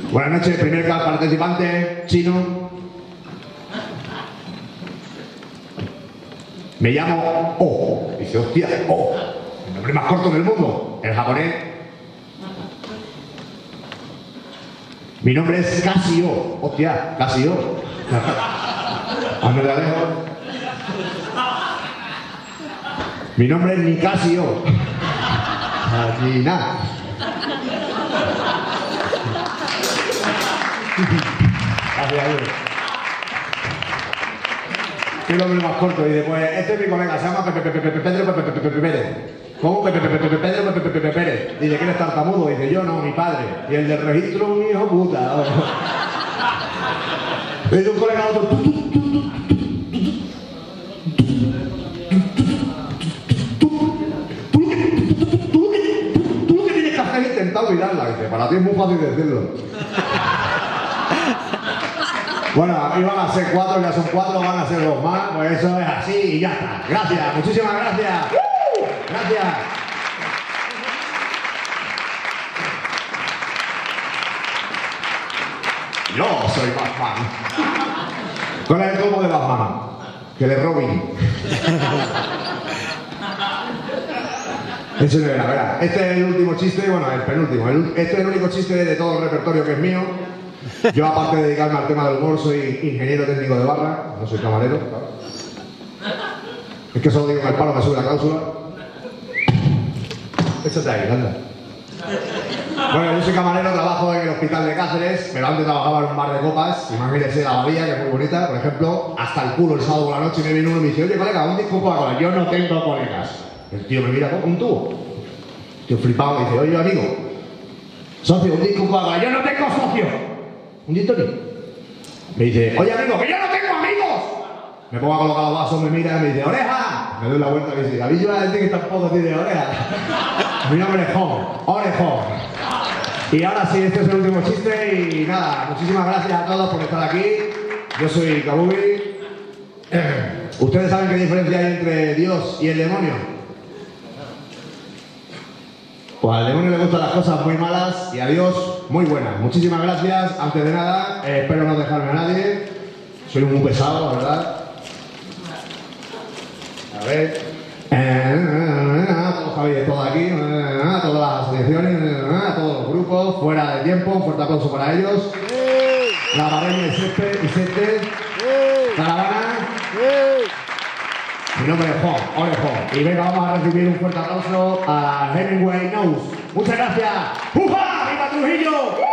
Buenas noches, primer participante, chino. Me llamo O. Dice, hostia, O. El nombre más corto del mundo. El japonés. Mi nombre es Casio. Hostia, Casio. Hazme de lejos. Mi nombre es Nicasio. Ni nada. Gracias, Dios. ¿Qué nombre más corto? Y después, este es mi colega, se llama Pedro Pérez. ¿Cómo? Pedro Pérez. Dice que eres tartamudo. Dice, yo no, mi padre. Y el del registro, un hijo puta. Dice un colega a otro. Tú lo que tienes que hacer es intentar olvidarla. Dice, para ti es muy fácil decirlo. Bueno, iban a ser 4, ya son 4, van a ser 2 más, pues eso es así y ya está. Gracias, muchísimas gracias. Gracias. Yo soy Batman. ¿Cuál es el combo de Batman? Que de Robin. Eso no era, ¿verdad? Este es el último chiste, bueno, el penúltimo. Este es el único chiste de todo el repertorio que es mío. Yo, aparte de dedicarme al tema del humor, soy ingeniero técnico de barra, no soy camarero. Es que solo digo que el palo me sube la cláusula. Échate ahí, anda. Bueno, yo soy camarero, trabajo en el hospital de Cáceres, pero antes trabajaba en un bar de copas. Imagínese la Bahía, que es muy bonita. Por ejemplo, hasta el culo el sábado por la noche me viene uno y me dice, oye, colega, un disco Coca-Cola. Yo no tengo colegas. El tío me mira con un tubo. Tío flipado, me dice, oye, amigo, socio, un disco Coca-Cola. Yo no tengo socio. ¿Un gin tonic? Me dice, oye amigo, que yo no tengo amigos. Me pongo a colocar los vasos, me mira y me dice, oreja. Me doy la vuelta y me dice, David, yo a decir que tampoco tiene oreja. Mi nombre es Orejón, Orejón. Y ahora sí, este es el último chiste y nada, muchísimas gracias a todos por estar aquí. Yo soy Kabubi. ¿Ustedes saben qué diferencia hay entre Dios y el demonio? Pues al demonio le gustan las cosas muy malas y a Dios muy buenas. Muchísimas gracias. Antes de nada, espero no dejarme a nadie. Soy muy pesado, la verdad. A ver. Todos sabéis, todos aquí. Todas las asociaciones, todos los grupos. Fuera de tiempo. Un fuerte aplauso para ellos. La Vareña y Sete. Caravana. Mi nombre es Orejón. Y venga, vamos a recibir un fuerte aplauso a Hemingway Nose. Muchas gracias. ¡Ufa! ¡Viva Trujillo!